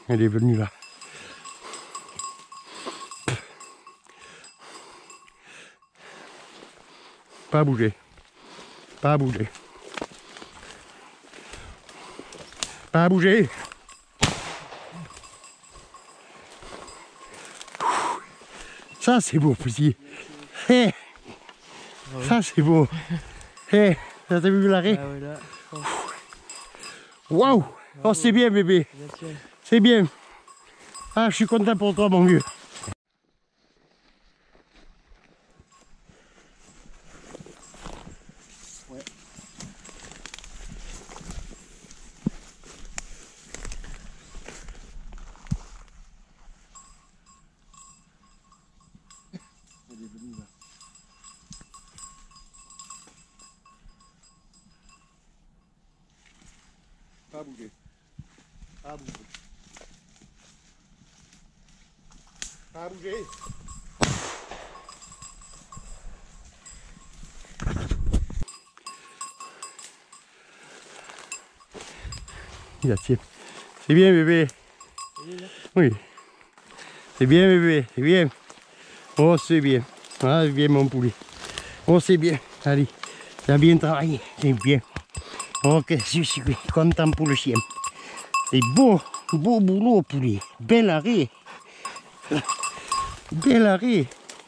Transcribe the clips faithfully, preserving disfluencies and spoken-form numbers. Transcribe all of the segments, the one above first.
elle est venue là. Pas à bouger. Pas à bouger. Pas à bouger. Ça c'est beau, petit. Hey. Ça c'est beau. Hey. T'as vu l'arrêt? Ah ouais, là. Waouh! Oh, c'est bien, bébé. C'est bien. Ah, je suis content pour toi, mon vieux. Ouais. Elle est venue là. Pas bouger. Pas bouger. Pas bouger. Il a tiens. C'est bien, bébé. Oui. C'est bien, bébé. C'est bien. Oh, c'est bien. Ah, c'est bien, mon poulet. Oh, c'est bien. Allez. Tu as bien travaillé. C'est bien. Ok, je suis content pour le chien. C'est beau, beau boulot, poulet. Bel arrêt. Bel arrêt.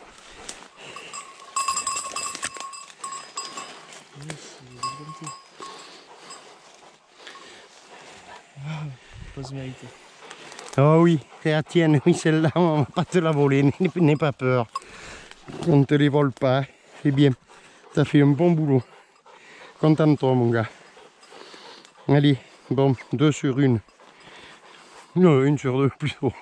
Pas se mériter. Oh oui, c'est la tienne. Oui, celle-là, on va pas te la voler. N'aie pas peur. On ne te les vole pas. C'est bien. Ça fait un bon boulot. Content de toi, mon gars. Allez, bon, deux sur une. Non, une sur deux, plutôt.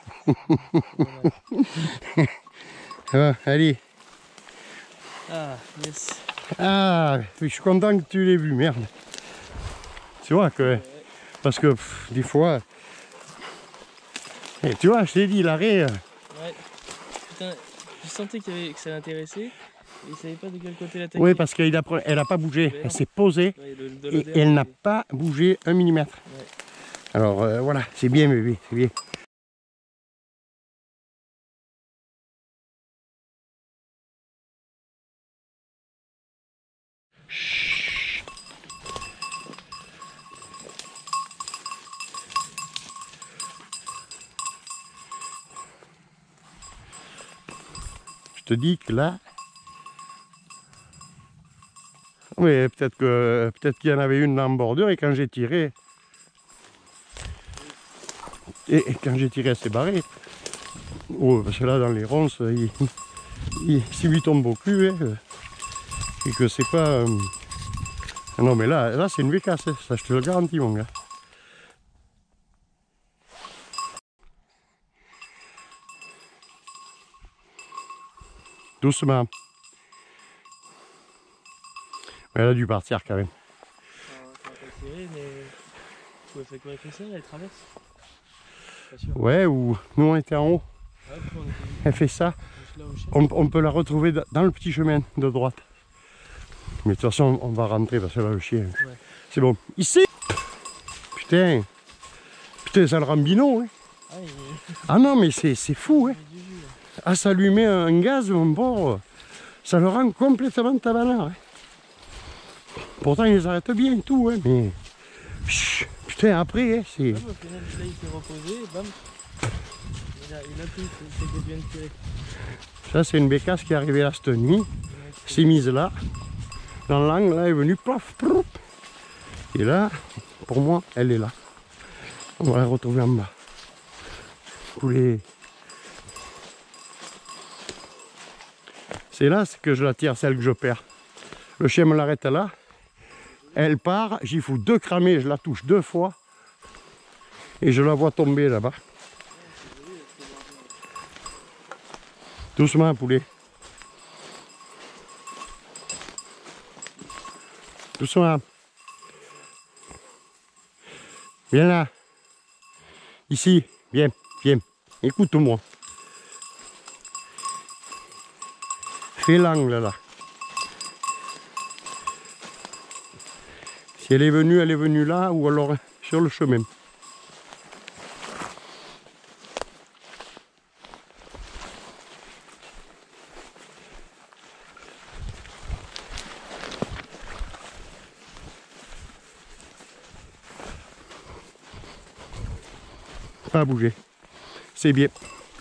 Ah, allez. Ah, yes. Ah, je suis content que tu l'aies vu, merde. Tu vois que... Ouais. Parce que pff, des fois... Et tu vois, je t'ai dit, l'arrêt... Ouais. Putain, je sentais qu'il y avait, que ça l'intéressait. Et il savait pas de quel côté l'attaquer. Oui, parce qu'elle a, elle a pas bougé. Elle s'est posée. Ouais, le, de Et elle n'a pas bougé un millimètre. Ouais. Alors euh, voilà, c'est bien, bébé, c'est bien. Chut. Je te dis que là... Oui, peut-être que peut-être qu'il y en avait une en bordure et quand j'ai tiré... Et, et quand j'ai tiré, elle s'est barrée. Oh, parce que là, dans les ronces, il, il, s'il lui tombe au cul, hein, et que c'est pas... Euh... Non, mais là, là c'est une bécasse, ça je te le garantis, mon gars. Doucement. Elle a dû partir quand même. Alors, ça va pas tirer, mais... Ouais, fait quoi avec ça, elle traverse. Pas sûr. Ouais, ou nous on était en haut. Ouais, on était... Elle fait ça. Là, au chien. On, on peut la retrouver dans le petit chemin de droite. Mais de toute façon, on va rentrer parce que là, le chien... Ouais. C'est bon. Ici. Putain. Putain, ça le rend bino, hein. Ah, il... Ah non, mais c'est fou, hein. il met du jus, là. Ah, ça lui met un gaz, mon pauvre. Ça le rend complètement tabanard, hein. Pourtant, ils arrêtent bien et tout, hein, mais... Chut, putain, après, hein, c'est... Bam, au final, là, il s'est reposé, bam. Il a, il a pris, c'est que bien tiré. Ça, c'est une bécasse qui est arrivée là cette nuit. S'est mise là. Dans l'angle, là, elle est venue, paf, plouf. Et là, pour moi, elle est là. On va la retrouver en bas. Poulet. C'est là que je la tire, celle que je perds. Le chien me l'arrête là. Elle part, j'y fous deux cramés, je la touche deux fois. Et je la vois tomber là-bas. Doucement, poulet. Doucement. Viens là. Ici. Viens, viens. Écoute-moi. Fais l'angle là. Si elle est venue, elle est venue là ou alors sur le chemin. Pas bouger. C'est bien.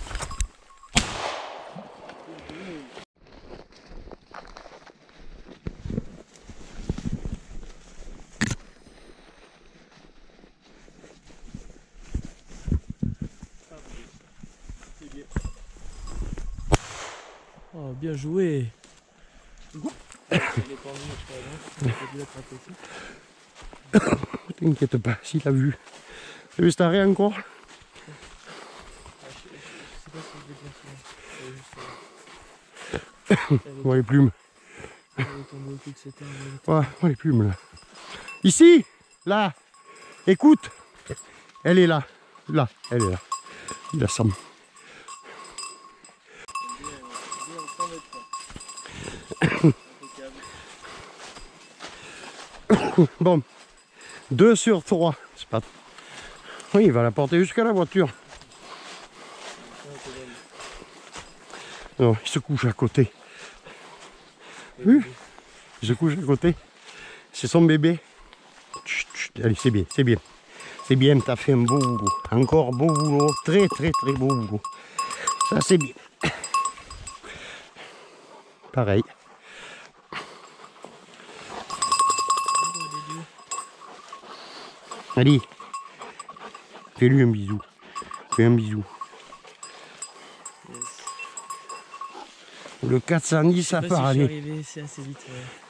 Oh, bien joué. Elle est tendue, je crois, non? On peut lui attraper aussi. T'inquiète pas, s'il a vu. T'as vu, c'est arrêt encore? Ah, je, je, je sais pas si je vais bien souvent. Elle est juste, euh, elle est- Moi les plumes. elle est tombée au cul de cette herbe. Ouais, moi les plumes là. Ici, là. Écoute. Elle est là. Là, elle est là. Il a Sam. Bon. Deux sur trois. C'est pas. Oui, il va la porter jusqu'à la voiture. Non, il se couche à côté. Oui, il se couche à côté. C'est son bébé. Chut, chut. Allez, c'est bien, c'est bien. C'est bien, t'as fait un beau boulot. Encore beau boulot. Très, très, très beau boulot. Ça, c'est bien. Pareil. Allez. Fais-lui un bisou. Fais un bisou. Yes. Le quatre cent dix, ça Je sais pas part si je aller. suis arrivé, c'est assez vite. Ouais.